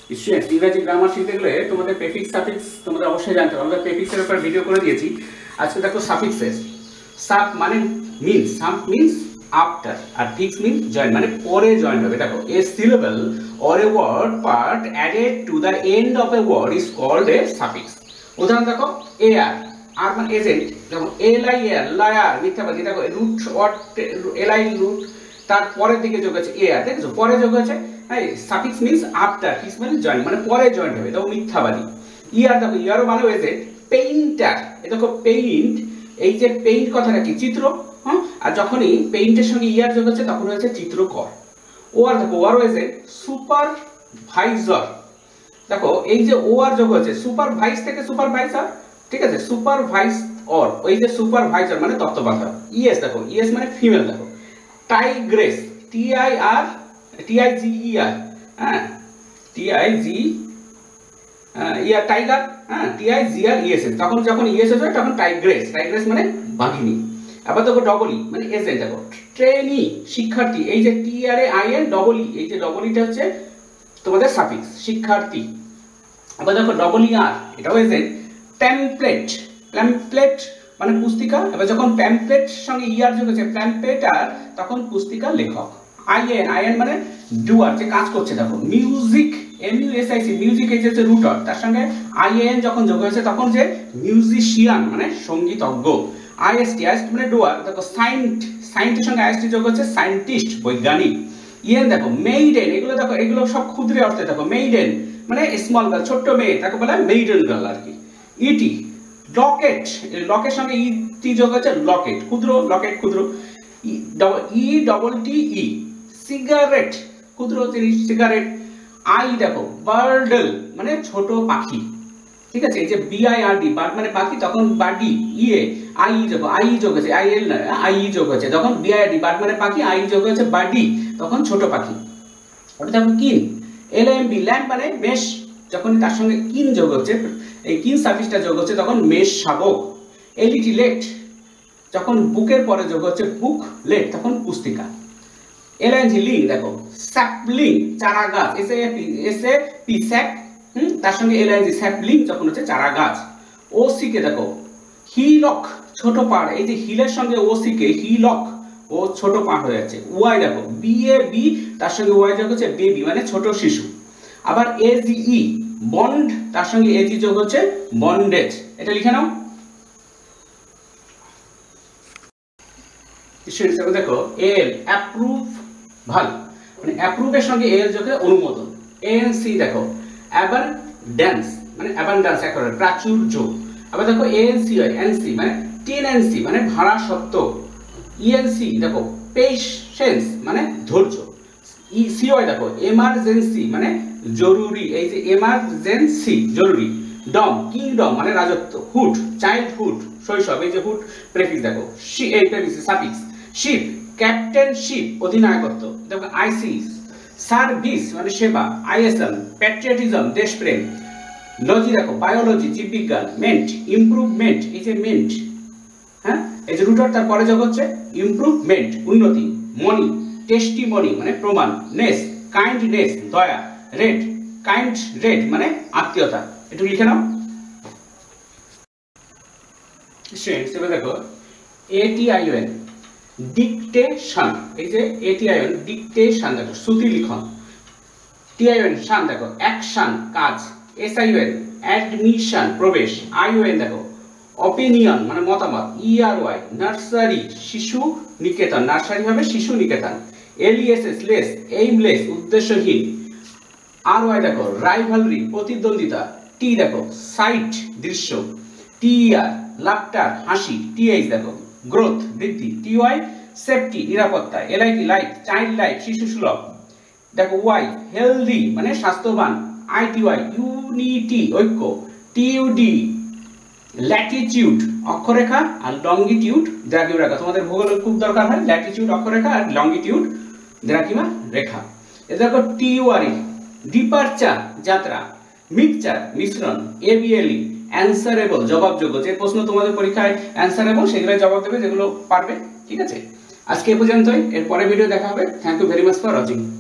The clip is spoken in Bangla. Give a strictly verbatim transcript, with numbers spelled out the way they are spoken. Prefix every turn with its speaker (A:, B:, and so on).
A: স্টুডেন্টস, ইংরেজি গ্রামার শিখতে গেলে তোমাদের প্রেফিক্স সাফিক্স তোমাদের অবশ্যই জানতে হবে। আমরা প্রেফিক্সের উপর ভিডিও করে দিয়েছি। আজকে দেখো সাফিক্সেস। সাব মানে মিনস, সাব মিনস আফটার, আর ফিক্স মিনস জয়েন মানে পরে জয়েন হবে। দেখো a syllable or a word part added to the end of a word is called a suffix. উদাহরণ দেখো এ আর, আর মানে এজেন্ট। দেখো এল আই এর লায়ার মিথ্যাবাদী। দেখো root word L I root, তার পরের দিকে যোগ আছে এ আর, দেখছো পরে যোগ আছে। হ্যাঁ, সাফিক্স মিন্স আফটার, ফিক্স মানে জয়েন মানে পরে জয়েন হবে। দেখো মিথ্যাবাদী। ইয়ার দেখো ইয়ারও মানে হয়েছে পেইন্টার। এ দেখো পেইন্ট, এই যে পেইন্ট কথাটা কি চিত্র। হ্যাঁ, আর যখনই পেইন্টের সঙ্গে ইয়ার যোগ হচ্ছে তখন হয়েছে চিত্রকর। ও আর দেখো ওয়ার হয়েছে সুপারভাইজার। দেখো এই যে ও আর যোগ হচ্ছে সুপারভাইজ থেকে সুপারভাইজার, ঠিক আছে, সুপারভাইজ অর, ওই যে সুপারভাইজার মানে তত্ত্বাবধায়ক। ইএস দেখো ইএস মানে ফিমেল। দেখো tigress, T I R T I G E R, হ্যাঁ T I G E R tiger, হ্যাঁ T I G R E S S, তখন যখন ইএস এস হয় তখন টাইগ্রেস, টাইগ্রেস মানে বাঘিনী। আবার দেখো ডবল ই মানে এজেন্ট। দেখো ট্রেনি শিক্ষার্থী, এই যে T R A I N double E, এই যে ডবল ইটা হচ্ছে তোমাদের সাফিক্স শিক্ষার্থী। আবার দেখো ডবল ই আর, এটাও এজেন্ট। প্যাম্পলেট, প্যাম্পলেট মানে পুস্তিকা। এবার যখন প্যাম্পলেট সঙ্গে ইয়ার যোগ হচ্ছে প্যাম্পলেটার, তখন পুস্তিকার লেখক। আইএন, আইএন মানে ডুয়ার, যে কাজ করছে। দেখো music, M U S I C, music এই যে রুটার, তার সঙ্গে আইএন যখন যোগ হয়েছে তখন যে মিউজিশিয়ান মানে সঙ্গীতজ্ঞ। আইএসটি, আইএসটি মানে ডুয়ার। দেখো সাইন্ট, সাইন্টের সঙ্গে আইএসটি যোগ হচ্ছে সায়েন্টিস্ট, বৈজ্ঞানিক। ইয়েন দেখো মেইডেন, এগুলো দেখো এগুলো সব ক্ষুদ্র অর্থে। দেখো মেইডেন মানে স্মল গার্ল, ছোট্ট মেয়ে, তাকে বলে মেইডেন গার্ল আর কি। ইটি লকেট, লকের সঙ্গে ইটি যোগ হচ্ছে লকেট, ক্ষুদ্র, লকেট ক্ষুদ্র। E double T e cigarette, ক্ষুদ্র জিনিস সিগারেট। আই দেখো বার্ডল মানে ছোট পাখি, ঠিক আছে। এই যে B I R D, bird মানে পাখি, তখন বার্ডি ইয়ে আই যোগ, আই যোগ আছে, আই এল না আই যোগ আছে। যখন B I R D bird মানে পাখি, আই যোগ আছে বার্ডি, তখন ছোট পাখি। ওটা দেখো কিন, এল এম বি ল্যাম্প মানে মেষ, যখন তার সঙ্গে কিন যোগ হচ্ছে, এই কিন সাফিক্সটা যোগ হচ্ছে তখন মেষ শাবক। এলিটি লেট, যখন বুকের পরে যোগ হচ্ছে বুক লেট, তখন পুস্তিকা। এলএনজি লিং দেখো স্যাপলিং চারা গাছ, S A P S A P sap, হুম, তার সঙ্গে এলএনজি স্যাপলিং যখন হচ্ছে চারা গাছ। ও সি কে দেখো হিলক ছোট পাড়, এই যে হিলের সঙ্গে ও সি কে হিলক, ও ছোট পাড় হয়ে যাচ্ছে। ওয়াই দেখো বি এ বি, তার সঙ্গে ওয়াই যোগ হচ্ছে বেবি মানে ছোট শিশু। আবার এ জি ই বন্ড, তার সঙ্গে এজি যোগ হচ্ছে বন্ডেজ। এটা লিখে নাও। দেখো এল অ্যাপ্রুভ ভাল মানে অ্যাপ্রুভের সঙ্গে এল যোগে অনুমোদন। এএনসি দেখো অ্যাবান্ড্যান্স মানে অ্যাবান্ড্যান্স একেবারে প্রাচুর্য। আবার দেখো এএনসি হয় এনসি মানে টেনেন্সি মানে ভাড়া সত্ত্ব। ইএনসি দেখো পেশেন্স মানে ধৈর্য। সিওয়াই দেখো এমার্জেন্সি মানে জরুরি, এই যে এমার্জেন্সি জরুরি। ডম কিংডম মানে রাজত্ব। হুড চাইল্ডহুড শৈশব, এই যে হুড প্রেফিক্স দেখো সি, এই প্রেফিক্স সাফিক্স। শিপ ক্যাপ্টেনশিপ অধিনায়কত্ব। দেখো আইসি সার্ভিস মানে সেবা। আইএসএল প্যাট্রিয়টিজম দেশপ্রেম। লজি দেখো বায়োলজি জীববিজ্ঞান। মেন্ট ইমপ্রুভমেন্ট, এই যে মেন্ট, হ্যাঁ এই যে রুটার, তারপরে যোগ হচ্ছে ইমপ্রুভমেন্ট উন্নতি। মনি টেস্টিমনি মানে প্রমাণ। নেস কাইন্ডনেস দয়া। রেড কাইন্ড রেড মানে আত্মীয়তা। একটু লিখে নাও। দেখো এটিআইএন ডিকটেশন, এই যে এটিআইএন ডিকটেশন দেখো শ্রুতি লিখন। টিআইএন শান দেখো অ্যাকশন কাজ। এসআইএন অ্যাডমিশন প্রবেশ। আইওএন দেখো অপিনিয়ন মানে মতামত। ইআরওয়াই নার্সারি শিশু নিকেতন, নার্সারি হবে শিশু নিকেতন। এলইএসএস লেস এইমলেস উদ্দেশ্যহীন। আরওয়াই দেখো রাইভালরি প্রতিদ্বন্দ্বিতা। টি দেখো সাইট দৃশ্য। টিআর লাফটার হাসি। টিএইচ দেখো গ্রোথ বৃদ্ধি। টিওয়াই সেফটি নিরাপত্তা। এলআইটি লাইট চাইল্ড লাইট শিশু সুলভ। দেখো ওয়াই হেলদি মানে স্বাস্থ্যবান। আইটিওয়াই ইউনিটি ঐক্য। টিইউডি ল্যাটিটিউড অক্ষরেখা, আর লঙ্গিটিউড দ্রাঘিমা রেখা। তোমাদের ভূগোলে খুব দরকার হয় ল্যাটিটিউড অক্ষরেখা আর লঙ্গিটিউড দ্রাঘিমা রেখা। এ দেখো টিইউআরই ডিপারচার যাত্রা। মিক্সচার মিশ্রণ। এবিএলই অ্যানসারেবল জবাবযোগ্য, যে প্রশ্ন তোমাদের পরীক্ষায় অ্যানসারেবল সেগুলো জবাব দেবে যেগুলো পারবে, ঠিক আছে। আজকে এ পর্যন্তই, এর পরের ভিডিও দেখা হবে। Thank you very much for watching.